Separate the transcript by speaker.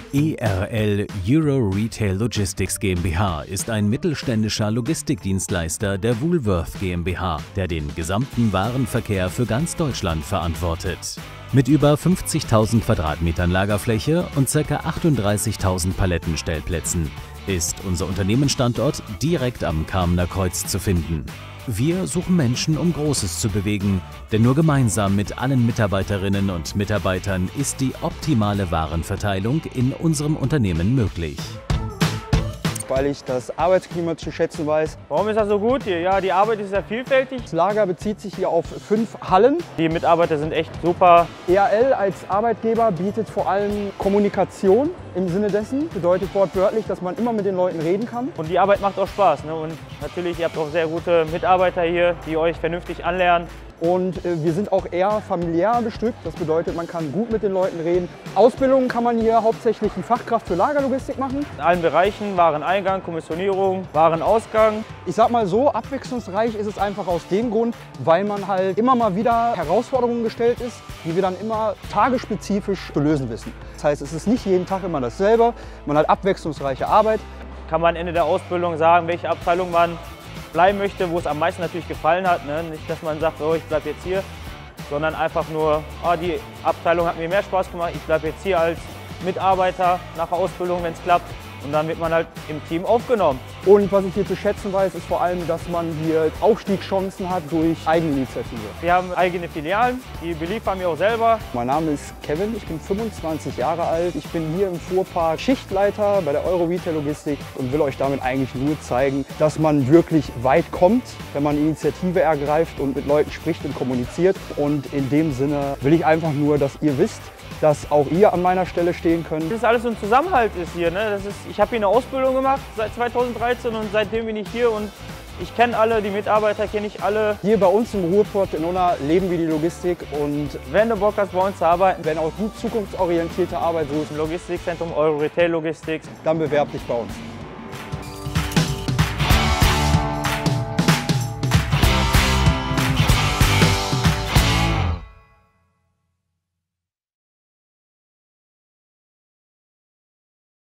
Speaker 1: ERL Euro Retail Logistics GmbH ist ein mittelständischer Logistikdienstleister der Woolworth GmbH, der den gesamten Warenverkehr für ganz Deutschland verantwortet. Mit über 50.000 Quadratmetern Lagerfläche und ca. 38.000 Palettenstellplätzen ist unser Unternehmensstandort direkt am Kamener Kreuz zu finden. Wir suchen Menschen, um Großes zu bewegen, denn nur gemeinsam mit allen Mitarbeiterinnen und Mitarbeitern ist die optimale Warenverteilung in unserem Unternehmen möglich.
Speaker 2: Weil ich das Arbeitsklima zu schätzen weiß.
Speaker 3: Warum ist das so gut hier? Ja, die Arbeit ist sehr vielfältig.
Speaker 2: Das Lager bezieht sich hier auf 5 Hallen.
Speaker 3: Die Mitarbeiter sind echt super.
Speaker 2: ERL als Arbeitgeber bietet vor allem Kommunikation im Sinne dessen. Bedeutet wortwörtlich, dass man immer mit den Leuten reden kann.
Speaker 3: Und die Arbeit macht auch Spaß. Ne? Und natürlich, ihr habt auch sehr gute Mitarbeiter hier, die euch vernünftig anlernen.
Speaker 2: Und wir sind auch eher familiär bestückt. Das bedeutet, man kann gut mit den Leuten reden. Ausbildungen kann man hier hauptsächlich die Fachkraft für Lagerlogistik machen.
Speaker 3: In allen Bereichen, Wareneingang, Kommissionierung, Warenausgang.
Speaker 2: Ich sag mal so, abwechslungsreich ist es einfach aus dem Grund, weil man halt immer mal wieder Herausforderungen gestellt ist, die wir dann immer tagesspezifisch zu lösen wissen. Das heißt, es ist nicht jeden Tag immer dasselbe. Man hat abwechslungsreiche Arbeit.
Speaker 3: Kann man Ende der Ausbildung sagen, welche Abteilung man bleiben möchte, wo es am meisten natürlich gefallen hat. Ne? Nicht, dass man sagt, oh, ich bleibe jetzt hier, sondern einfach nur, oh, die Abteilung hat mir mehr Spaß gemacht, ich bleibe jetzt hier als Mitarbeiter nach der Ausbildung, wenn es klappt. Und dann wird man halt im Team aufgenommen.
Speaker 2: Und was ich hier zu schätzen weiß, ist vor allem, dass man hier Aufstiegschancen hat durch Eigeninitiative.
Speaker 3: Wir haben eigene Filialen, die beliefern wir auch selber.
Speaker 2: Mein Name ist Kevin, ich bin 25 Jahre alt. Ich bin hier im Fuhrpark Schichtleiter bei der Euro Retail Logistik und will euch damit eigentlich nur zeigen, dass man wirklich weit kommt, wenn man Initiative ergreift und mit Leuten spricht und kommuniziert. Und in dem Sinne will ich einfach nur, dass ihr wisst, dass auch ihr an meiner Stelle stehen könnt.
Speaker 3: Das ist alles so ein Zusammenhalt ist hier. Ne? Ich habe hier eine Ausbildung gemacht seit 2013 und seitdem bin ich hier und ich kenne alle, die Mitarbeiter kenne ich alle.
Speaker 2: Hier bei uns im Ruhrpott in Unna leben wir die Logistik und
Speaker 3: wenn du Bock hast, bei uns zu arbeiten,
Speaker 2: wenn auch gut zukunftsorientierte Arbeit suchst,
Speaker 3: im Logistikzentrum Euro Retail Logistics,
Speaker 2: dann bewerb dich bei uns.